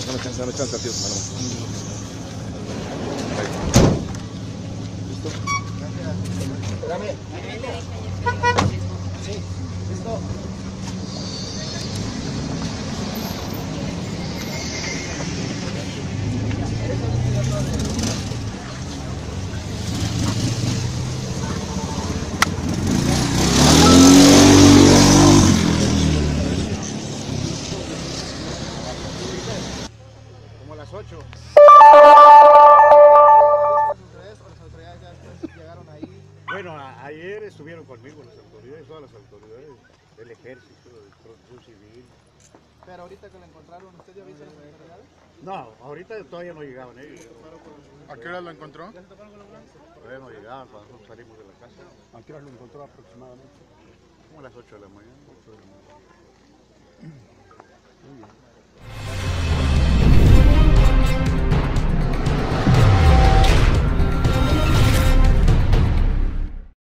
dame chance, tío. ¿Listo? Espérame. Sí, listo. Como a las 8. Bueno, ayer estuvieron conmigo las autoridades, todas las autoridades del ejército, de protección civil. Pero ahorita que lo encontraron, ¿usted ya avisa a las autoridades? No, ahorita todavía no llegaban ellos. ¿A qué hora lo encontró? Todavía no llegaban cuando nosotros salimos de la casa. ¿A qué hora lo encontró aproximadamente? Como a las 8 de la mañana. 8 de la mañana. Muy bien.